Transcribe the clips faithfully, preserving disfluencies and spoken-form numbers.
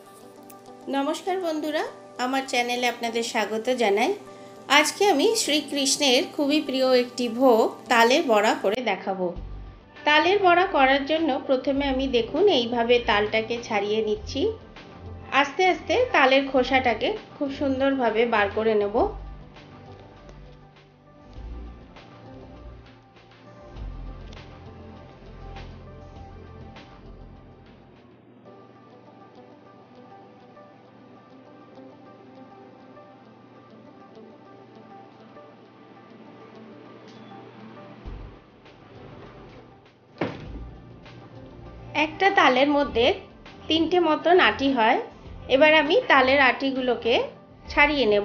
नमस्कार बंधुरा आमार चैनेले आपनादेर स्वागत जानाई। आज के आमी श्री कृष्णेर खूबई प्रिय एकटी भोग तालेर बड़ा करे देखाबो। तालेर बड़ा करार जोन्नो प्रथमे आमी देखुन एइभावे तालटाके छाड़िये निচ্ছি। आस्ते आस्ते तालेर खोसाटाके खूब सुंदर भावे बार करे नेब। একটা তালের মধ্যে তিনটে মতন আটি হয়। এবার আমি তালের আটিগুলোকে ছাড়িয়ে নেব।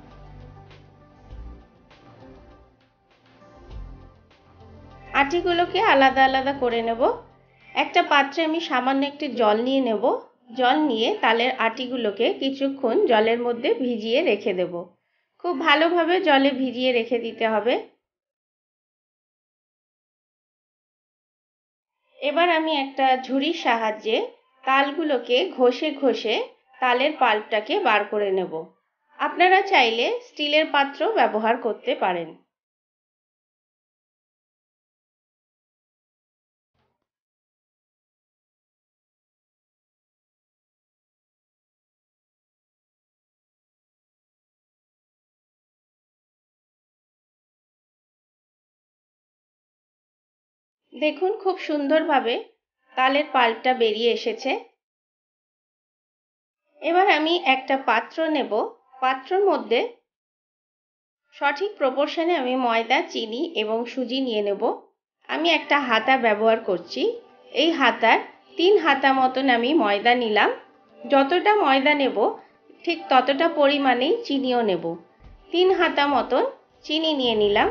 আটিগুলোকে আলাদা আলাদা করে নেব। একটা পাত্রে আমি সামান্য একটু জল নিয়ে নেব। জল নিয়ে তালের আটিগুলোকে কিছুক্ষণ জলের মধ্যে ভিজিয়ে রেখে দেব। খুব ভালোভাবে জলে ভিজিয়ে রেখে দিতে হবে। এবার আমি একটা ঝুড়ির সাহায্যে তালগুলোকে ঘষে ঘষে তালের পাল্পটাকে বার করে নেব। আপনারা চাইলে স্টিলের পাত্র ব্যবহার করতে পারেন। দেখুন খুব সুন্দরভাবে তালের পাল্পটা বেরিয়ে এসেছে। এবার আমি একটা পাত্র নেব। পাত্রের মধ্যে সঠিক প্রপোর্শনে আমি ময়দা, চিনি এবং সুজি নিয়ে নেব। আমি একটা হাতা ব্যবহার করছি। এই হাতার তিন হাতা মতন আমি ময়দা নিলাম। যতটা ময়দা নেব ঠিক ততটা পরিমাণেই চিনিও নেব। তিন হাতা মতন চিনি নিয়ে নিলাম।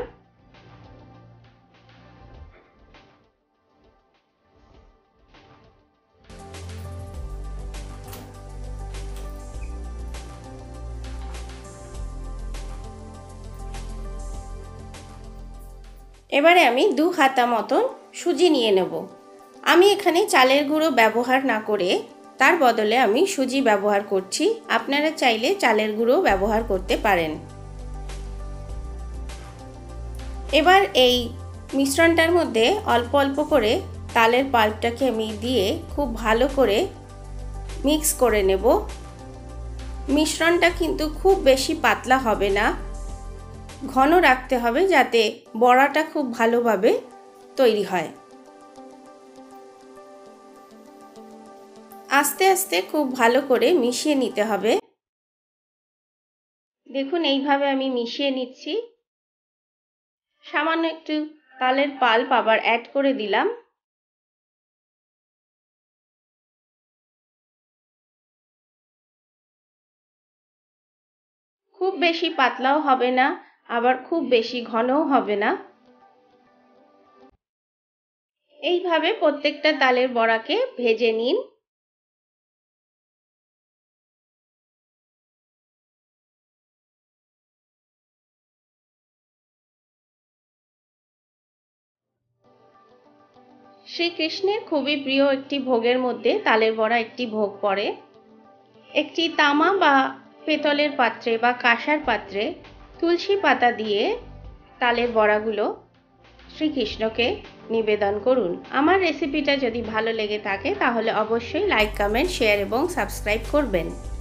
এবারে আমি দু হাতা মতন সুজি নিয়ে নেব। আমি এখানে চালের গুঁড়ো ব্যবহার না করে তার বদলে আমি সুজি ব্যবহার করছি। আপনারা চাইলে চালের গুঁড়ো ব্যবহার করতে পারেন। এবার এই মিশ্রণটার মধ্যে অল্প অল্প করে তালের পাল্পটাকে আমি দিয়ে খুব ভালো করে মিক্স করে নেব। মিশ্রণটা কিন্তু খুব বেশি পাতলা হবে না, ঘন রাখতে হবে যাতে বড়াটা খুব ভালোভাবে তৈরি হয়। আস্তে আস্তে খুব ভালো করে মিশিয়ে নিতে হবে। দেখুন এইভাবে আমি মিশিয়ে নিচ্ছি। সামান্য একটু তালের পাল্প আবার অ্যাড করে দিলাম। খুব বেশি পাতলাও হবে না, আবার খুব বেশি ঘনও হবে না। এইভাবে প্রত্যেকটা তালের বড়াকে ভেজে নিন। শ্রীকৃষ্ণের খুবই প্রিয় একটি ভোগের মধ্যে তালের বড়া একটি ভোগ পড়ে। একটি তামা বা পেতলের পাত্রে বা কাঁসার পাত্রে তুলসী পাতা দিয়ে তালের বড়াগুলো শ্রীকৃষ্ণকে নিবেদন করুন। আমার রেসিপিটা যদি ভালো লেগে থাকে তাহলে অবশ্যই লাইক, কমেন্ট, শেয়ার এবং সাবস্ক্রাইব করবেন।